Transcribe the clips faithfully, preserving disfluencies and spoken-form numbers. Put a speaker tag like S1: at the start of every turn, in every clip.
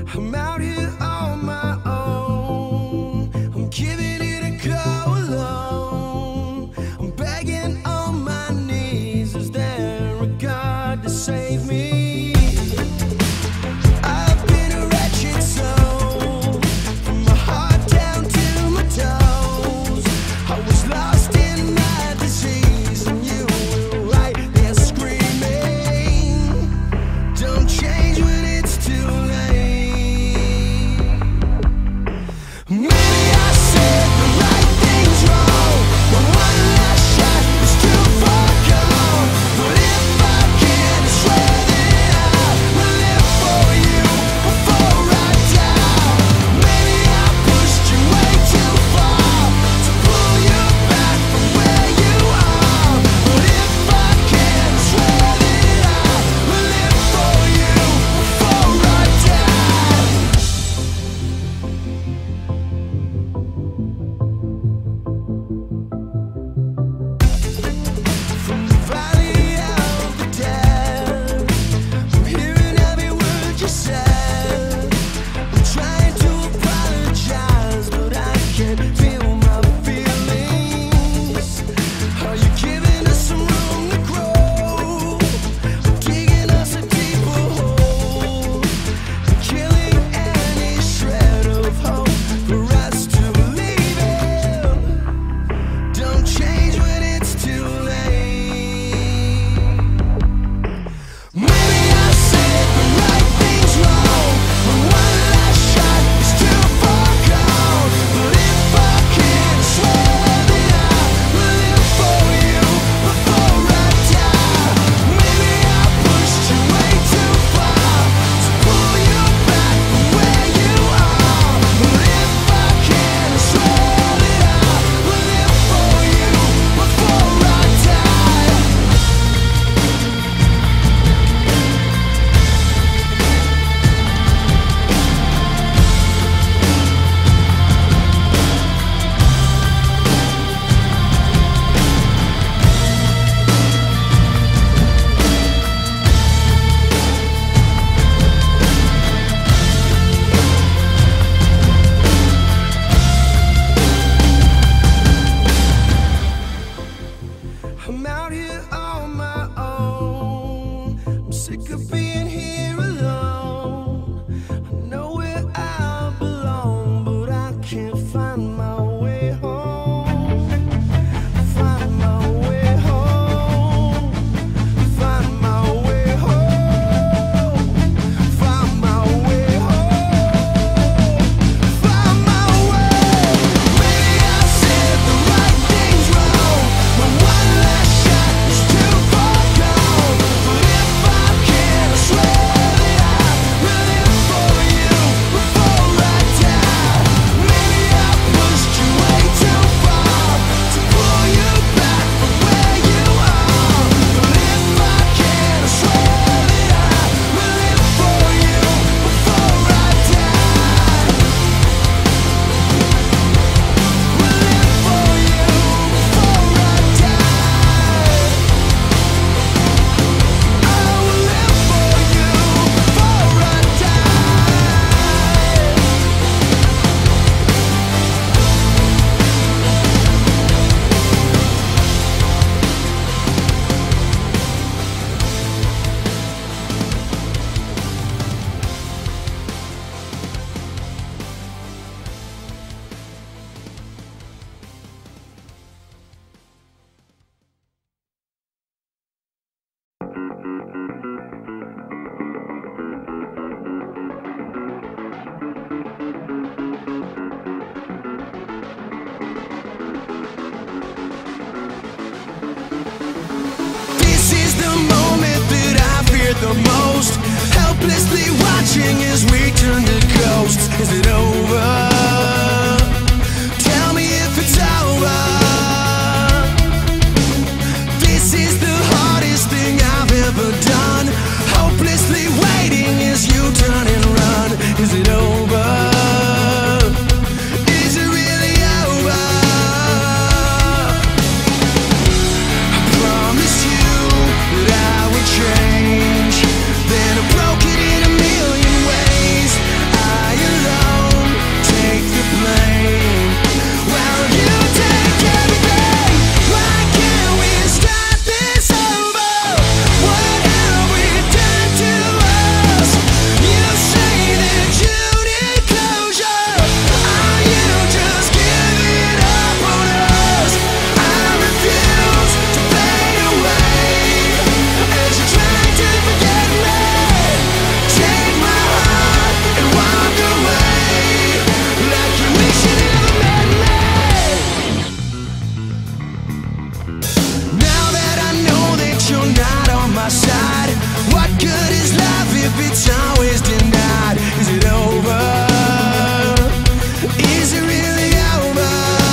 S1: I'm out here on my own. I'm giving it a go alone. I'm begging on my knees. Is there a God to save me? I've been a wretched soul, from my heart down to my toes. I was lost in my disease, and you were right there screaming, don't change when it's too late. Maybe I said the right things wrong, but one last shot is too far gone. But if I can, I swear that I will live for you before I die. Maybe I pushed you way too far to pull you back from where you are. But if I can, I swear that I will live for you before I die. From the valley of the dead, I'm hearing every word you said. I'm trying to apologize, but I can't feel my feelings. Are you giving us some room to grow? Or digging us a deeper hole? And killing any shred of hope for us to believe in. Don't change when it's too late. Maybe I said the right things wrong, but one last shot is too far gone. But if I can, I swear that I will live for you before I die. Maybe I pushed you way too far to pull you back from where you are. But if I can, I swear that I will live for you before I die. I'm out here on my own. I'm sick of being here alone. I know where I belong, but I can't find my way home. Find my way home. Find my way home. Find my way home. Find my way. Maybe I said the right things wrong, but one last shot is too far gone. But if I can, I swear that I will live for you before I die. Maybe I pushed you way too far to pull you back from where you are. But if I can, I swear that I will live for you before I die. Will live for you before I die. I will live for you before I die. This is the moment that I fear the most. Helplessly watching as we turn to ghosts. Is it over? Tell me if it's over. This is the hardest thing I've ever done. Hopelessly waiting as you turn and run. Is it over? Is it really over? I promised you that I would change. Then I broke it in a million ways. I if it's always denied? Is it over? Is it really over?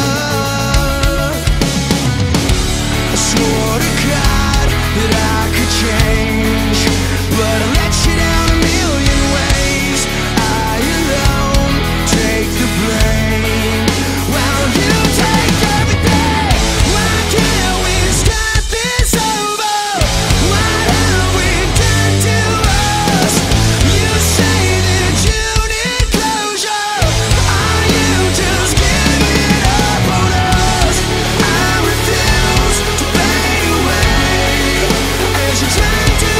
S1: I swore to God that I could change, but I let you down a million ways. I alone take the blame. Well, you take everything. Why can't we start this over? What have we done to us? You say that you need closure. Are you just giving up on us? I refuse to fade away as you try to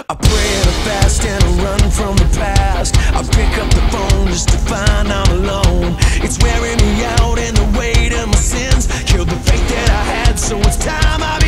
S1: I pray and I fast and I run from the past. I pick up the phone just to find I'm alone. It's wearing me out and the weight of my sins killed the faith that I had, so it's time I